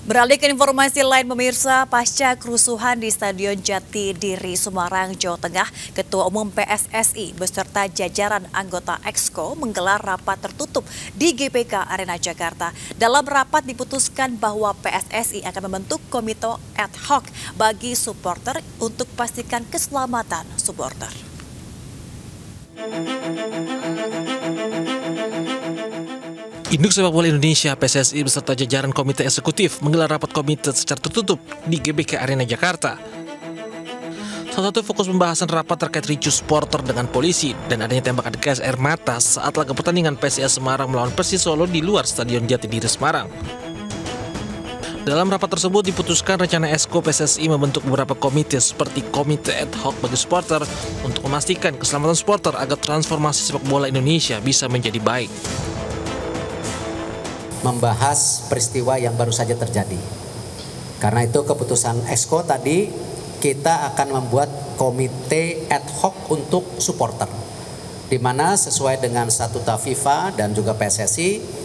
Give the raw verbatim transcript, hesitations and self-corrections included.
Beralih ke informasi lain pemirsa, pasca kerusuhan di Stadion Jatidiri, Semarang, Jawa Tengah, Ketua Umum P S S I beserta jajaran anggota Exco menggelar rapat tertutup di G B K Arena Jakarta. Dalam rapat diputuskan bahwa P S S I akan membentuk komite ad hoc bagi supporter untuk pastikan keselamatan supporter. Induk Sepak Bola Indonesia P S S I beserta jajaran komite eksekutif menggelar rapat komite secara tertutup di G B K Arena Jakarta. Salah satu fokus pembahasan rapat terkait ricuh supporter dengan polisi dan adanya tembakan gas air mata saat laga pertandingan P S I S Semarang melawan Persis Solo di luar Stadion Jatidiri Semarang. Dalam rapat tersebut diputuskan rencana Exco P S S I membentuk beberapa komite seperti komite ad hoc bagi supporter untuk memastikan keselamatan supporter agar transformasi sepak bola Indonesia bisa menjadi baik. Membahas peristiwa yang baru saja terjadi. Karena itu keputusan Exco tadi kita akan membuat komite ad hoc untuk supporter, di mana sesuai dengan statuta FIFA dan juga P S S I